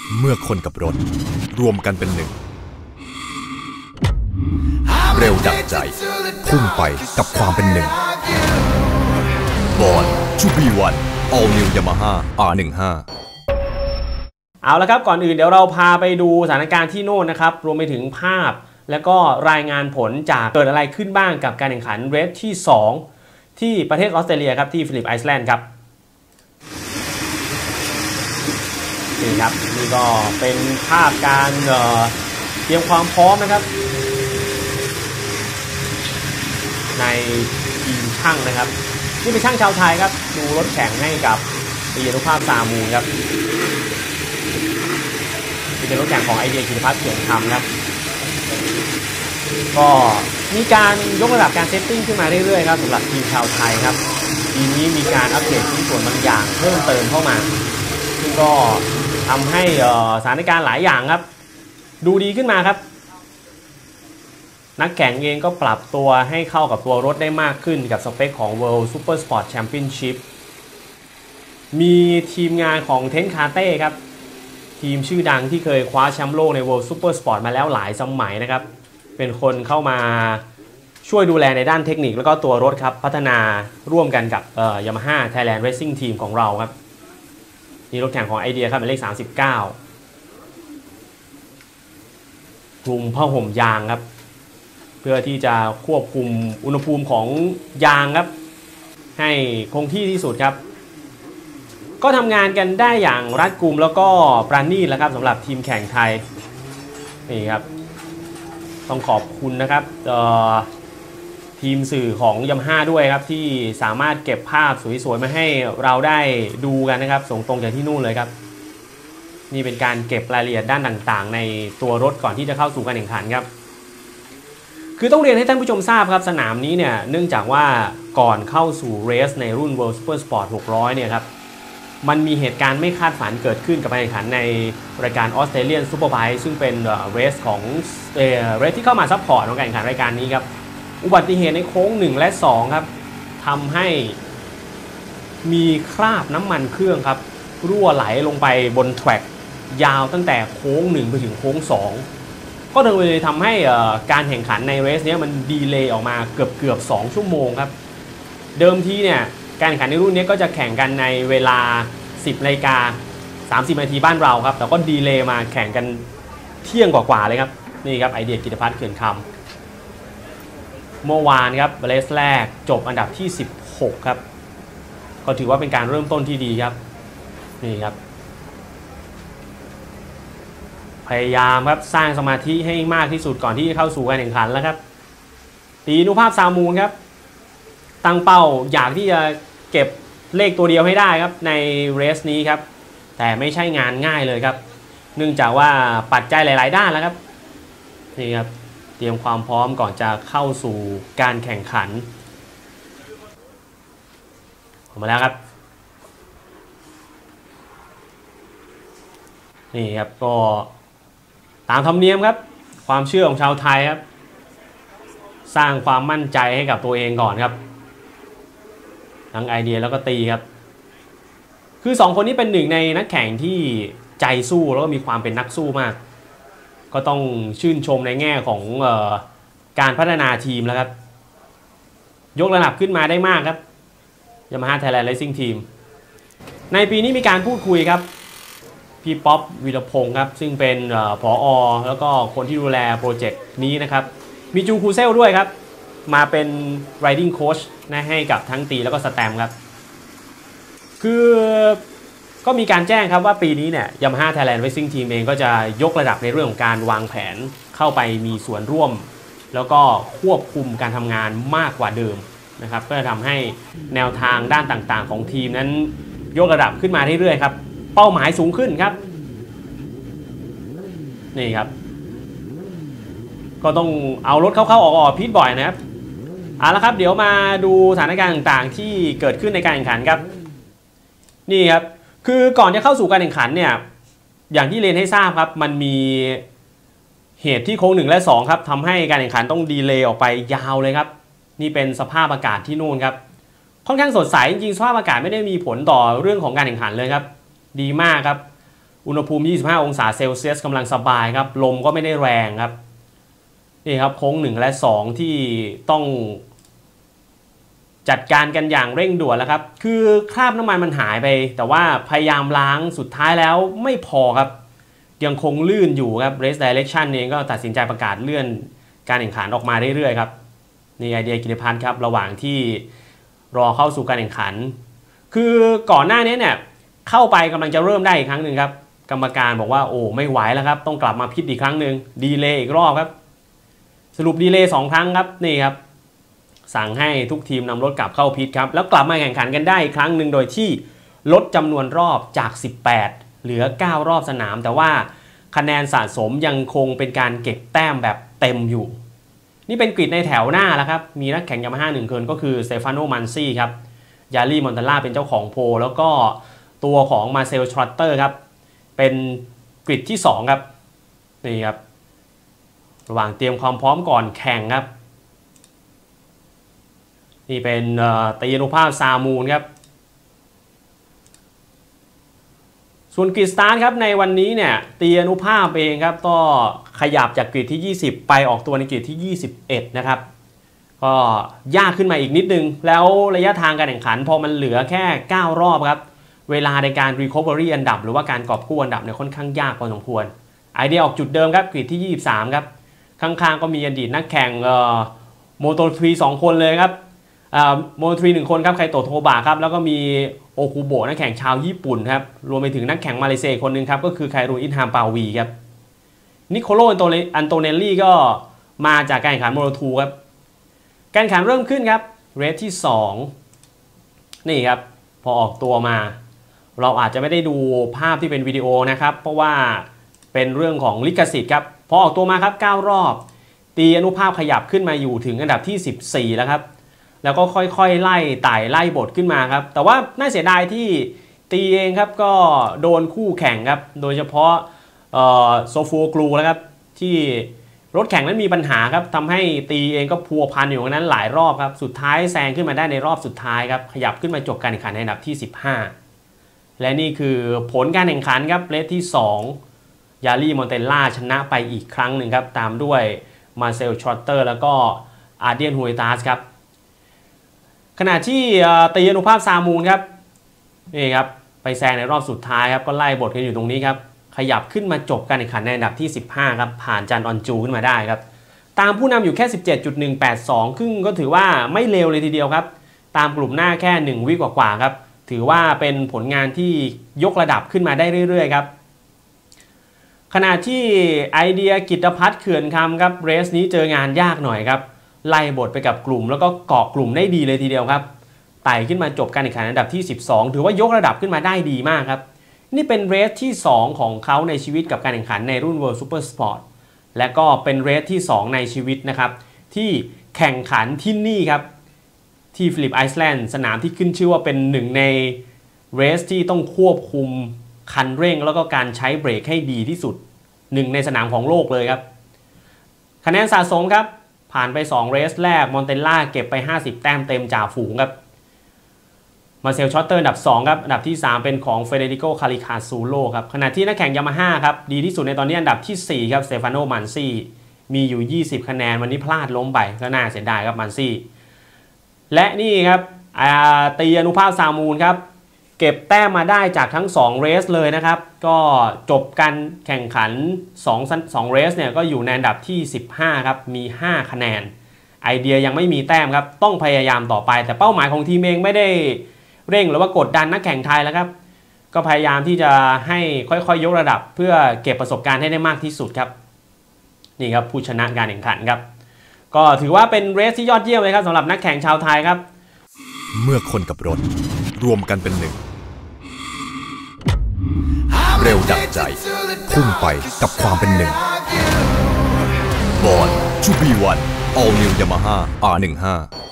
เมื่อคนกับรถรวมกันเป็นหนึ่งเร็วดังใจพุ่งไปกับความเป็นหนึ่งบอลชูบีวัน All New Yamaha R15 เอาละครับก่อนอื่นเดี๋ยวเราพาไปดูสถานการณ์ที่โน่นนะครับรวมไปถึงภาพและก็รายงานผลจากเกิดอะไรขึ้นบ้างกับการแข่งขันเรสที่2ที่ประเทศออสเตรเลียครับที่ฟิลิปไอซ์แลนด์ครับนี่ครับนี่ก็เป็นภาพการเตรียมความพร้อมนะครับในทีมช่างนะครับนี่เป็นช่างชาวไทยครับดูรถแข่งให้กับปียนุภาพซามูครับนี่เป็นรถแข่งของไอเดียกิติพัฒน์เขียนคำครับก็มีการยกระดับการเซตติ้งขึ้นมาเรื่อยๆครับสำหรับทีมชาวไทยครับทีมนี้มีการอัปเดตที่ส่วนบางอย่างเพิ่มเติมเข้ามาซึ่งก็ทำให้สถานการณ์หลายอย่างครับดูดีขึ้นมาครับนักแข่งเองก็ปรับตัวให้เข้ากับตัวรถได้มากขึ้นกับสเปคของ World Super Sport Championship มีทีมงานของเทนคาเต้ครับทีมชื่อดังที่เคยคว้าแชมป์โลกใน World Super Sport มาแล้วหลายสมัยนะครับเป็นคนเข้ามาช่วยดูแลในด้านเทคนิคแล้วก็ตัวรถครับพัฒนาร่วมกันกับYamaha Thailand Racing Team ของเราครับนี่รถแข่งของไอเดียครับหมายเลข39กลุ่มผ้าห่มยางครับเพื่อที่จะควบคุมอุณหภูมิของยางครับให้คงที่ที่สุดครับก็ทำงานกันได้อย่างรัดกุมแล้วก็ปราณีตแล้วครับสำหรับทีมแข่งไทยนี่ครับต้องขอบคุณนะครับทีมสื่อของYamahaด้วยครับที่สามารถเก็บภาพสวยๆมาให้เราได้ดูกันนะครับส่งตรงจากที่นู่นเลยครับนี่เป็นการเก็บรายละเอียดด้านต่างๆในตัวรถก่อนที่จะเข้าสู่การแข่งขันครับคือต้องเรียนให้ท่านผู้ชมทราบครับสนามนี้เนี่ยเนื่องจากว่าก่อนเข้าสู่เรสในรุ่น World Super Sport 600เนี่ยครับมันมีเหตุการณ์ไม่คาดฝันเกิดขึ้นกับการแข่งขันในรายการ Australian Superbike ซึ่งเป็นเรสของเรสที่เข้ามาซัพพอร์ตของการแข่งขันรายการนี้ครับอุบัติเหตุในโค้ง1และ2ครับทำให้มีคราบน้ำมันเครื่องครับรั่วไหลลงไปบนแทร็กยาวตั้งแต่โค้ง1ไปถึงโค้ง2ก็เลยทำให้การแข่งขันในเรสนี้มันดีเลย์ออกมาเกือบ2ชั่วโมงครับเดิมทีเนี่ยการแข่งขันในรุ่นนี้ก็จะแข่งกันในเวลา 10 นาฬิกา 30 นาทีบ้านเราครับแต่ก็ดีเลย์มาแข่งกันเที่ยงกว่าๆเลยครับนี่ครับไอเดียกิติพัฒน์เขื่อนคำเมื่อวานครับเรสแรกจบอันดับที่16ครับก็ถือว่าเป็นการเริ่มต้นที่ดีครับนี่ครับพยายามครับสร้างสมาธิให้มากที่สุดก่อนที่จะเข้าสู่การแข่งขันแล้วครับตีนุภาพซามูนครับตั้งเป้าอยากที่จะเก็บเลขตัวเดียวให้ได้ครับในเรสนี้ครับแต่ไม่ใช่งานง่ายเลยครับเนื่องจากว่าปัจจัยหลายๆด้านแล้วครับนี่ครับเตรียมความพร้อมก่อนจะเข้าสู่การแข่งขันออกมาแล้วครับนี่ครับก็ตามธรรมเนียมครับความเชื่อของชาวไทยครับสร้างความมั่นใจให้กับตัวเองก่อนครับทั้งไอเดียแล้วก็ตีครับคือ2คนนี้เป็นหนึ่งในนักแข่งที่ใจสู้แล้วก็มีความเป็นนักสู้มากก็ต้องชื่นชมในแง่ของการพัฒนาทีมแล้วครับยกระดับขึ้นมาได้มากครับ Yamaha Thailand Racing Team ในปีนี้มีการพูดคุยครับพี่ป๊อปวีรพงศ์ครับซึ่งเป็นผอ.แล้วก็คนที่ดูแลโปรเจกต์นี้นะครับมีจูคูเซลด้วยครับมาเป็น riding coach นะให้กับทั้งตีแล้วก็สแตมครับคือก็มีการแจ้งครับว่าปีนี้เนี่ย Yamaha Thailand Racing Team เองก็จะยกระดับในเรื่องของการวางแผนเข้าไปมีส่วนร่วมแล้วก็ควบคุมการทำงานมากกว่าเดิมนะครับเพื่อทำให้แนวทางด้านต่างๆของทีมนั้นยกระดับขึ้นมาเรื่อยๆครับเป้าหมายสูงขึ้นครับนี่ครับก็ต้องเอารถเข้าๆออกๆพิทบ่อยนะครับเอาละครับเดี๋ยวมาดูสถานการณ์ต่างๆที่เกิดขึ้นในการแข่งขันครับนี่ครับคือก่อนจะเข้าสู่การแข่งขันเนี่ยอย่างที่เรียนให้ทราบครับมันมีเหตุที่โค้ง1และ2ครับทำให้การแข่งขันต้องดีเลย์ออกไปยาวเลยครับนี่เป็นสภาพอากาศที่นู่นครับค่อนข้างสดใสจริงๆสภาพอากาศไม่ได้มีผลต่อเรื่องของการแข่งขันเลยครับดีมากครับอุณหภูมิ25องศาเซลเซียสกำลังสบายครับลมก็ไม่ได้แรงครับนี่ครับโค้ง1และ2ที่ต้องจัดการกันอย่างเร่งด่วนแล้วครับคือคราบน้ำมันมันหายไปแต่ว่าพยายามล้างสุดท้ายแล้วไม่พอครับยังคงลื่นอยู่ครับ Race Direction เองก็ตัดสินใจประกาศเลื่อนการแข่งขันออกมาเรื่อยๆครับนี่ไอเดียกิติพัฒน์ครับระหว่างที่รอเข้าสู่การแข่งขันคือก่อนหน้านี้เนี่ยเข้าไปกำลังจะเริ่มได้อีกครั้งหนึ่งครับกรรมการบอกว่าโอ้ไม่ไหวแล้วครับต้องกลับมาพิทอีกครั้งหนึ่งดีเลย์อีกรอบครับสรุปดีเลย์2ครั้งครับนี่ครับสั่งให้ทุกทีมนำรถกลับเข้าพิทครับแล้วกลับมาแข่งขันกันได้อีกครั้งหนึ่งโดยที่ลดจำนวนรอบจาก18เหลือ9รอบสนามแต่ว่าคะแนนสะสมยังคงเป็นการเก็บแต้มแบบเต็มอยู่นี่เป็นกริดในแถวหน้าแล้วครับมีนักแข่งยามาฮ่า1คนก็คือสเตฟานโนมันซี่ครับยารี่มอนตาล่าเป็นเจ้าของโพลแล้วก็ตัวของมาเซลทรอตเตอร์ครับเป็นกริดที่2ครับนี่ครับระหว่างเตรียมความพร้อมก่อนแข่งครับนี่เป็นตีอนุภาพซามูนครับส่วนกริดสตาร์ทครับในวันนี้เนี่ยตีอนุภาพเองครับก็ขยับจากกริดที่20ไปออกตัวในกริดที่21นะครับก็ยากขึ้นมาอีกนิดนึงแล้วระยะทางการแข่งขันพอมันเหลือแค่9รอบครับเวลาในการ recovery อันดับหรือว่าการกอบกู้อันดับเนี่ยค่อนข้างยากพอสมควรไอเดียออกจุดเดิมครับกริดที่23ครับข้างๆก็มีอดีตนักแข่งโมโตทรี2คนเลยครับโมโตทรี1คนครับไคโตะโทบะครับแล้วก็มีโอคุโบะนักแข่งชาวญี่ปุ่นครับรวมไปถึงนักแข่งมาเลเซียคนหนึ่งครับก็คือไครูอินฮามปาวีครับนิโคโลอันโตเนลลี่ก็มาจากการแข่งขันโมโต2ครับการแข่งขันเริ่มขึ้นครับเรสที่2นี่ครับพอออกตัวมาเราอาจจะไม่ได้ดูภาพที่เป็นวิดีโอนะครับเพราะว่าเป็นเรื่องของลิขสิทธิ์ครับพอออกตัวมาครับ9รอบตีอนุภาพขยับขึ้นมาอยู่ถึงอันดับที่14แล้วครับแล้วก็ค่อยๆไล่ไต่ไล่บทขึ้นมาครับแต่ว่าน่าเสียดายที่ตีเองครับก็โดนคู่แข่งครับโดยเฉพาะโซฟูกลูแล้วครับที่รถแข่งนั้นมีปัญหาครับทำให้ตีเองก็พัวพันอยู่ตรงนั้นหลายรอบครับสุดท้ายแซงขึ้นมาได้ในรอบสุดท้ายครับขยับขึ้นมาจบการแข่งขันในอันดับที่15และนี่คือผลการแข่งขันครับเรสที่2ยารี่มอนเตลล่าชนะไปอีกครั้งหนึ่งครับตามด้วยมาเซลทรอตเตอร์แล้วก็อาร์เดียนฮูเอตาสครับขณะที่ตีอนุภาพซามูนครับนี่ครับไปแซงในรอบสุดท้ายครับก็ไล่บทกันอยู่ตรงนี้ครับขยับขึ้นมาจบการแข่งขันในอันดับที่15ครับผ่านจันออนจูขึ้นมาได้ครับตามผู้นำอยู่แค่ 17.182 ซึ่งก็ถือว่าไม่เลวเลยทีเดียวครับตามกลุ่มหน้าแค่1วิกว่าๆครับถือว่าเป็นผลงานที่ยกระดับขึ้นมาได้เรื่อยๆครับขณะที่ไอเดียกิตภัทรเขื่อนคำครับเรสนี้เจองานยากหน่อยครับไล่บทไปกับกลุ่มแล้วก็เกาะกลุ่มได้ดีเลยทีเดียวครับไต่ขึ้นมาจบการแข่งขันอันดับที่12ถือว่ายกระดับขึ้นมาได้ดีมากครับนี่เป็นเรสที่2ของเขาในชีวิตกับการแข่งขันในรุ่น World Super Sport และก็เป็นเรสที่2ในชีวิตนะครับที่แข่งขันที่นี่ครับที่ฟิลิปไอซ์แลนด์สนามที่ขึ้นชื่อว่าเป็นหนึ่งในเรสที่ต้องควบคุมคันเร่งแล้วก็การใช้เบรกให้ดีที่สุดหนึ่งในสนามของโลกเลยครับคะแนนสะสมครับผ่านไป2เรสแรกมอนเตลล่าเก็บไป50แต้มเต็มจ่าฝูงครับมาเซลชอตเตอร์อันดับ2ครับอันดับที่3เป็นของเฟเดริโกคาริคาซูโลครับขณะที่นักแข่งยามาฮ่าครับดีที่สุดในตอนนี้อันดับที่4ครับสเตฟานโนมันซี่มีอยู่20คะแนนวันนี้พลาดล้มไปก็น่าเสียดายครับมันซี่และนี่ครับตีอนุภาพซามูนครับเก็บแต้มมาได้จากทั้ง2เรสเลยนะครับก็จบการแข่งขัน2เรสเนี่ยก็อยู่ในอันดับที่15ครับมี5คะแนนไอเดียยังไม่มีแต้มครับต้องพยายามต่อไปแต่เป้าหมายของทีมเองไม่ได้เร่งหรือว่ากดดันนักแข่งไทยแล้วครับก็พยายามที่จะให้ค่อยๆยกระดับเพื่อเก็บประสบการณ์ให้ได้มากที่สุดครับนี่ครับผู้ชนะการแข่งขันครับก็ถือว่าเป็นเรสที่ยอดเยี่ยมเลยครับสำหรับนักแข่งชาวไทยครับเมื่อคนกับรถรวมกันเป็นหนึ่งเร็วดั่งใจพุ่งไปกับความเป็นหนึ่งบอร์น 2B1 All New Yamaha R15